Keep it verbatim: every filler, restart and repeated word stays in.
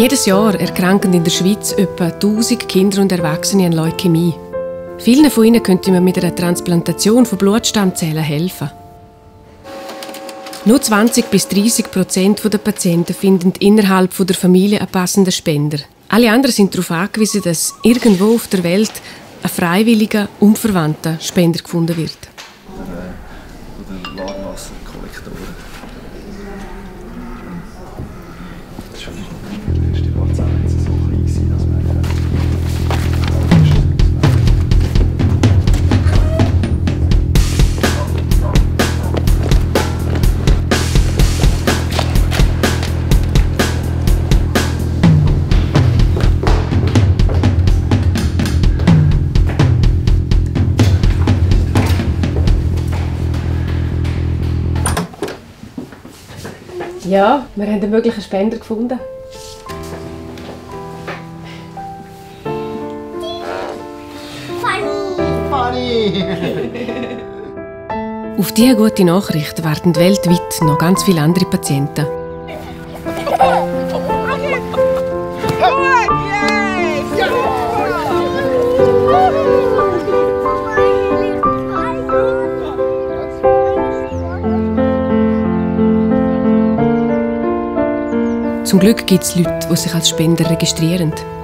Jedes Jahr erkranken in der Schweiz etwa tausend Kinder und Erwachsene an Leukämie. Vielen von ihnen könnte man mit einer Transplantation von Blutstammzellen helfen. Nur zwanzig bis dreißig Prozent der Patienten finden innerhalb der Familie einen passenden Spender. Alle anderen sind darauf angewiesen, dass irgendwo auf der Welt ein freiwilliger, unverwandter Spender gefunden wird. Oder Warmwasserkollektoren. Das ist schon die Parzellen so klein gewesen, dass man Ja, wir haben einen möglichen Spender gefunden. Fanny! Auf diese gute Nachricht warten weltweit noch ganz viele andere Patienten. Zum Glück gibt es Leute, die sich als Spender registrieren.